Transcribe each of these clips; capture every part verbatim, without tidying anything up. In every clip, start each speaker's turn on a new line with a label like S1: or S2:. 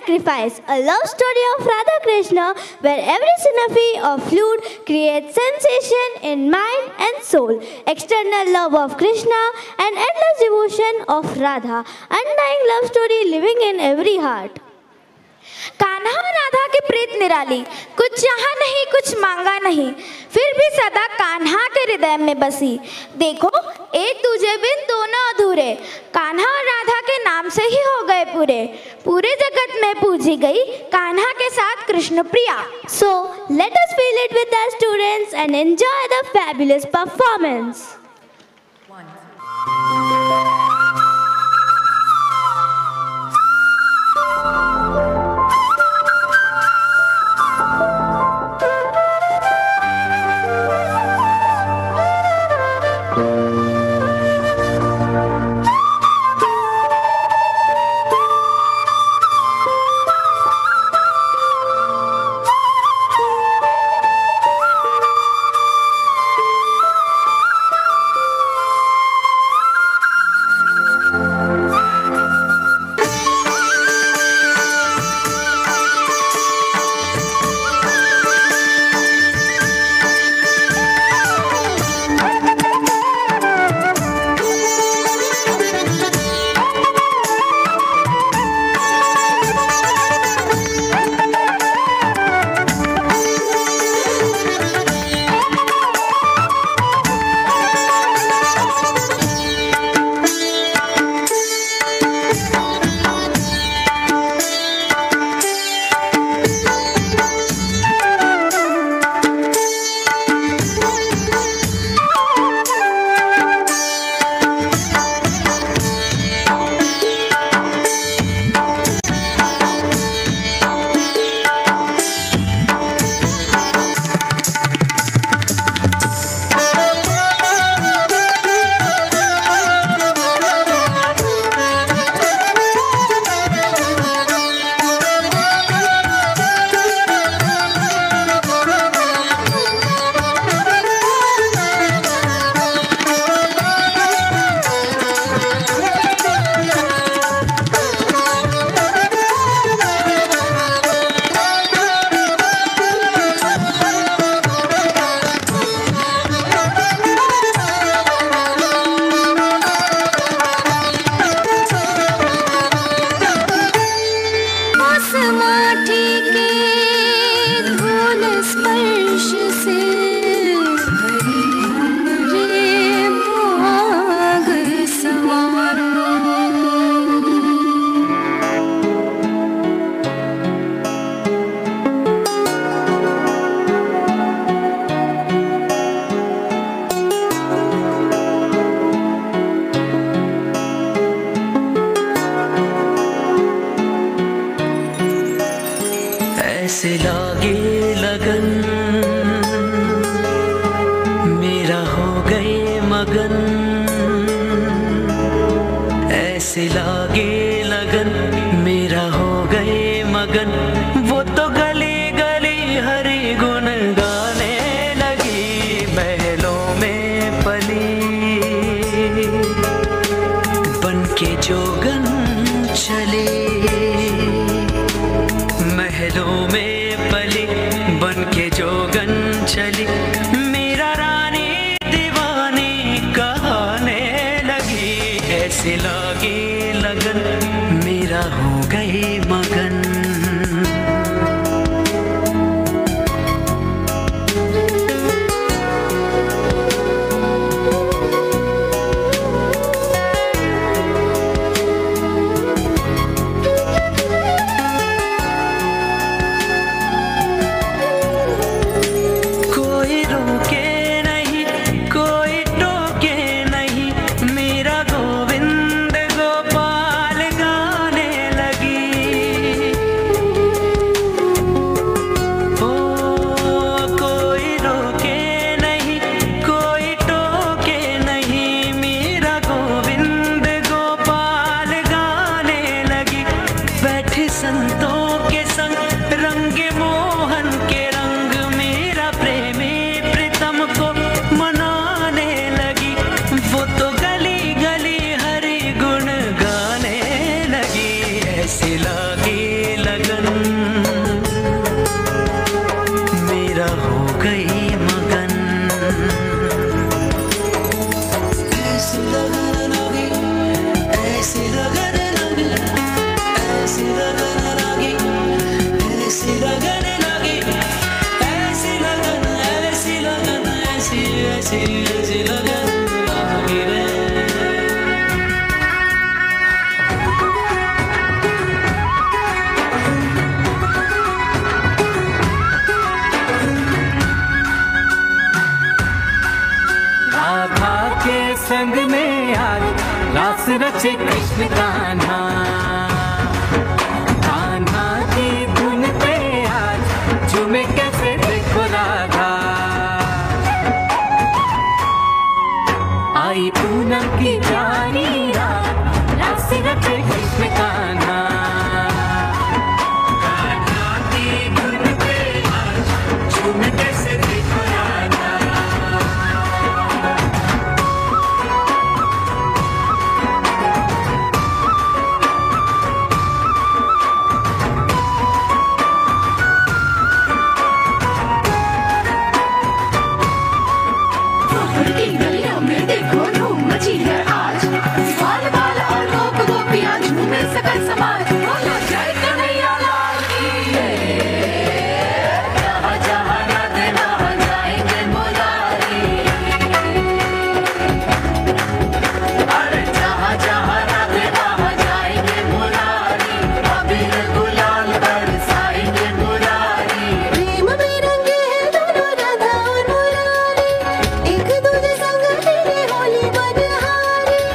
S1: Sacrifice, a love story of Radha Krishna, where every symphony of flute creates sensation in mind and soul, external love of Krishna and endless devotion of Radha, undying love story living in every heart.
S2: Kanha और राधा की प्रीत निराली, कुछ चाहा नहीं कुछ मांगा नहीं, फिर भी सदा कान्हा के हृदय में बसी। देखो एक दूजे बिन दोनों अधूरे, कान्हा और राधा के नाम से ही हो गए पूरे। पूरे जगत में पूजी गई कान्हा के साथ कृष्ण प्रिया।
S1: So let us feel it with our students and enjoy the fabulous performance.
S3: ऐसे लागे लगन मेरा हो गए मगन, ऐसे लागे लगन मेरा हो गए मगन। वो तो गली गली हरि गुण गाने लगी, महलों में पली बन के जोगन चली, महलों में पली बन के जोगन चली। मेरा रानी दीवानी कहने लगी, ऐसे लागे लगन मेरा हो गई मगन। संतों के संग रंगे मोहन के रंग, मेरा प्रेमी प्रीतम को मनाने लगी। वो तो गली गली हरि गुण गाने लगी, ऐसी लगी लगी ऐसी लगन लगी, ऐसी लगन लगी, ऐसी लगन, ऐसी लगन, ऐसी ऐसी ऐसी लगन लगी रे। राधा के संग में आज रास रचे कृष्ण कान्हा, कान्हा की धुन पे आज झूमे कैसे देखो राधा। आई पूनम की प्यारी रात रास रचे कृष्ण कान्हा, कान्हा की धुन पे आज झूमे कैसे देखो राधा।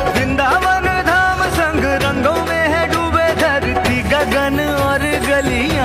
S3: गली